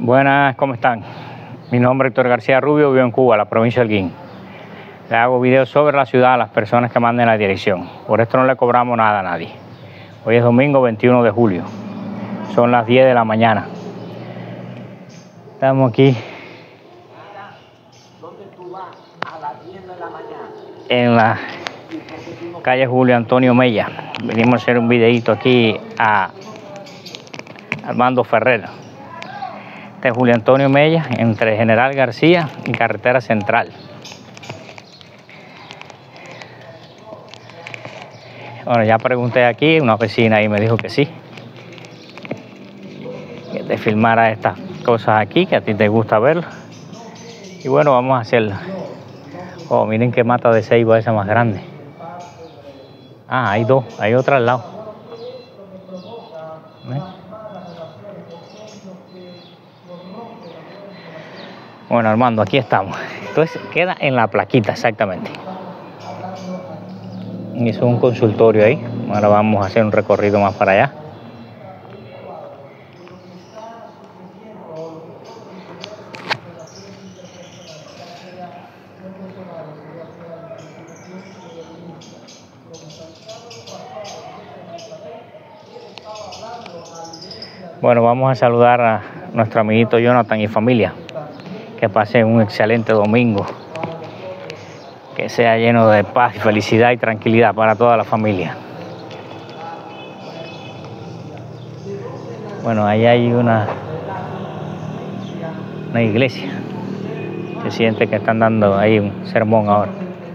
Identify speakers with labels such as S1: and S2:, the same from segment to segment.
S1: Buenas, ¿cómo están? Mi nombre es Héctor García Rubio, vivo en Cuba, la provincia del Holguín. Le hago videos sobre la ciudad a las personas que manden la dirección. Por esto no le cobramos nada a nadie. Hoy es domingo 21 de julio. Son las 10 de la mañana. Estamos aquí.
S2: ¿Dónde tú vas a las 10 de la mañana?
S1: En la calle Julio Antonio Mella. Venimos a hacer un videito aquí a Armando Ferrer. Este es Julio Antonio Mella, entre General García y Carretera Central. Bueno, ya pregunté aquí, una vecina ahí me dijo que sí. Que te filmara estas cosas aquí, que a ti te gusta verlo. Y bueno, vamos a hacerlo. Oh, miren qué mata de ceiba esa más grande. Ah, hay dos, hay otra al lado. ¿Ves? Bueno, Armando, aquí estamos. Entonces queda en la plaquita exactamente. Hizo un consultorio ahí. Ahora vamos a hacer un recorrido más para allá. Bueno, vamos a saludar a nuestro amiguito Jonathan y familia. Que pasen un excelente domingo. Que sea lleno de paz, felicidad y tranquilidad para toda la familia. Bueno, ahí hay una iglesia. Se siente que están dando ahí un sermón ahora.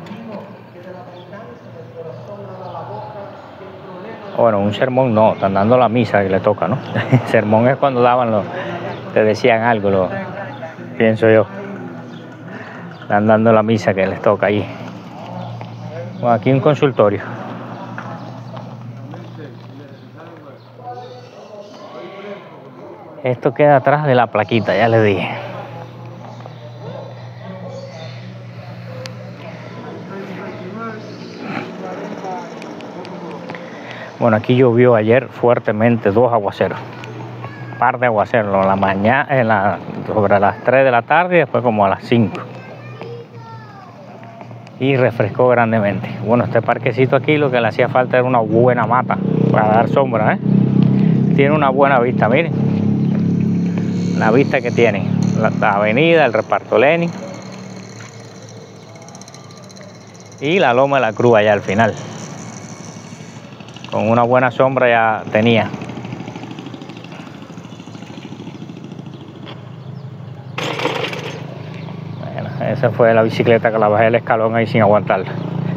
S1: Bueno, un sermón no, están dando la misa que le toca, ¿no? Sermón es cuando te decían algo, pienso yo. Están dando la misa que les toca ahí. Bueno, aquí un consultorio. Esto queda atrás de la plaquita, ya les dije. Bueno, aquí llovió ayer fuertemente 2 aguaceros. Un par de aguaceros en la mañana, sobre las 3 de la tarde y después como a las 5. Y refrescó grandemente. Bueno, este parquecito aquí lo que le hacía falta era una buena mata para dar sombra, ¿eh? Tiene una buena vista, miren. La vista que tiene. La avenida, el reparto Lenin. Y la loma de la Cruz allá al final. Con una buena sombra ya tenía. Bueno, esa fue la bicicleta que la bajé el escalón ahí sin aguantarla.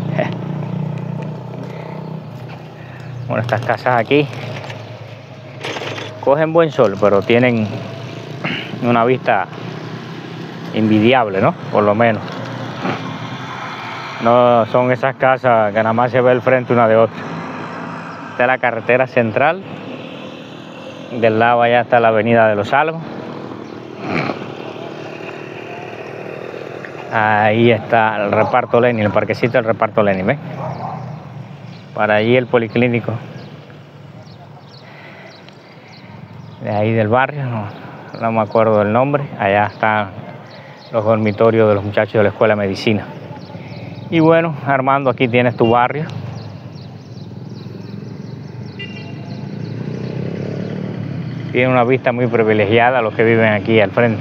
S1: Bueno, estas casas aquí cogen buen sol, pero tienen una vista envidiable, ¿no? Por lo menos. No son esas casas que nada más se ve el frente una de otra. Esta es la carretera central. Del lado allá está la avenida de los Álamos. Ahí está el reparto Lenin, el parquecito del reparto Lenin, ¿ves? Para allí el policlínico. De ahí del barrio, no me acuerdo del nombre. Allá están los dormitorios de los muchachos de la Escuela de Medicina. Y bueno, Armando, aquí tienes tu barrio. Tiene una vista muy privilegiada a los que viven aquí al frente.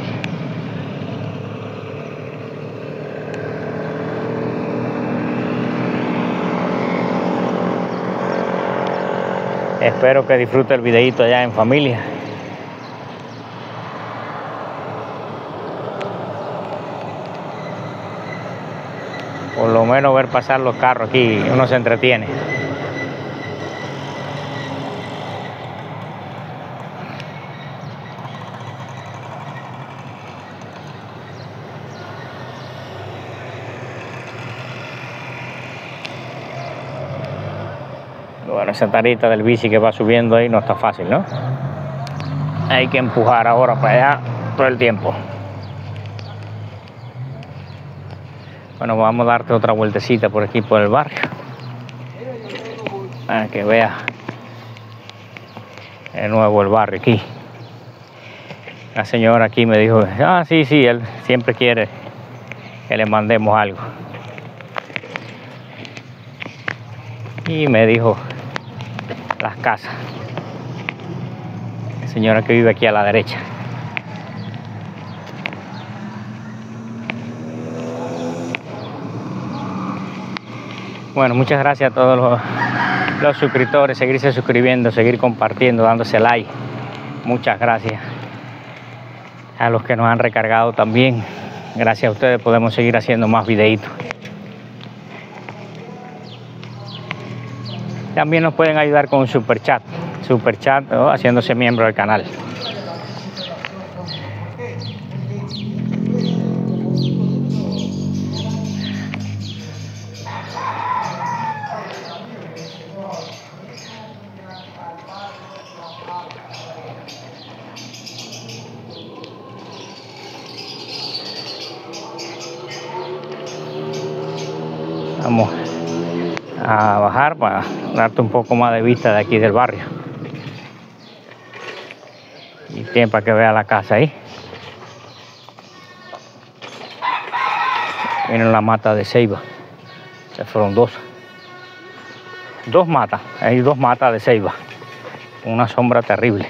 S1: Espero que disfrute el videito allá en familia. Por lo menos ver pasar los carros aquí, uno se entretiene. Bueno, esa tarita del bici que va subiendo ahí no está fácil, ¿no? Hay que empujar ahora para allá todo el tiempo. Bueno, vamos a darte otra vueltecita por aquí, por el barrio. Para que veas de nuevo el barrio aquí. La señora aquí me dijo, ah, sí, él siempre quiere que le mandemos algo. Y me dijo las casas. La señora que vive aquí a la derecha. Bueno, muchas gracias a todos los suscriptores, seguirse suscribiendo, seguir compartiendo, dándose like. Muchas gracias a los que nos han recargado también. Gracias a ustedes podemos seguir haciendo más videitos. También nos pueden ayudar con un super chat o haciéndose miembro del canal. Vamos a bajar para darte un poco más de vista de aquí del barrio. Y tiene para que vea la casa ahí. Miren la mata de ceiba. Se fueron dos matas. Hay dos matas de ceiba. Una sombra terrible.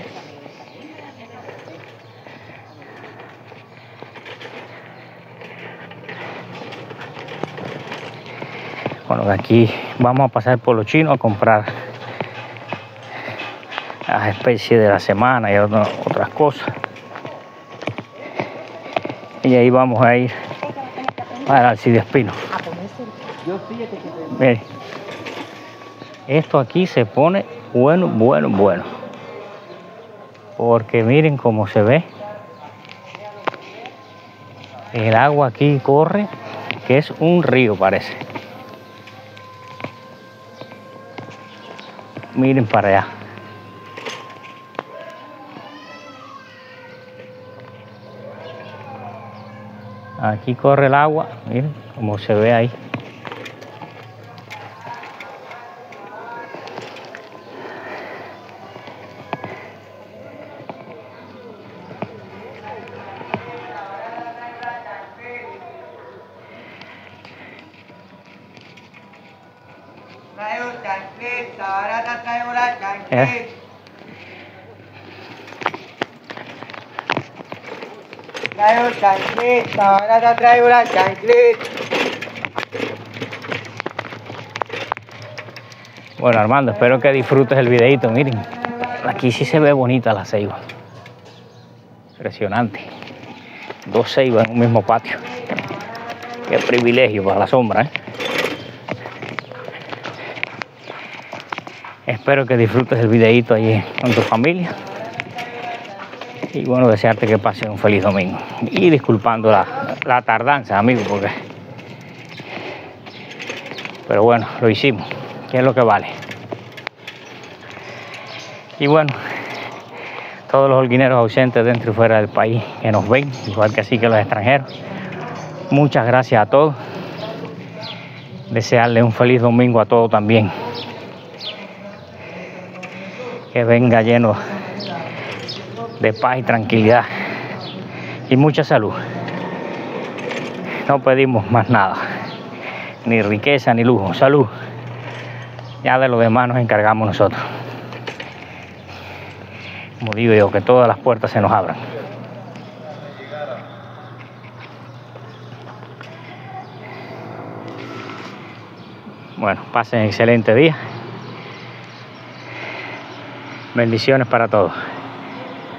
S1: Bueno, de aquí vamos a pasar por los chinos a comprar las especies de la semana y otras cosas. Y ahí vamos a ir para Alcide Espino. Miren, esto aquí se pone bueno. Porque miren cómo se ve. El agua aquí corre, que es un río parece. Miren para allá. Aquí corre el agua, miren cómo se ve ahí.
S2: Traigo chancleta, ahora te traigo la chancleta.
S1: Bueno, Armando, espero que disfrutes el videito. Miren, aquí sí se ve bonita la ceiba. Impresionante. Dos ceibas en un mismo patio. Qué privilegio para la sombra, ¿eh? Espero que disfrutes el videito allí con tu familia. Y bueno, desearte que pasen un feliz domingo. Y disculpando la tardanza, amigos, porque... Pero bueno, lo hicimos, que es lo que vale. Y bueno, todos los holguineros ausentes dentro y fuera del país que nos ven, igual que así que los extranjeros. Muchas gracias a todos. Desearles un feliz domingo a todos también. Que venga lleno de paz y tranquilidad y mucha salud. No pedimos más nada, ni riqueza ni lujo, salud. Ya de lo demás nos encargamos nosotros. Como digo yo, que todas las puertas se nos abran. Bueno, pasen excelente día. Bendiciones para todos.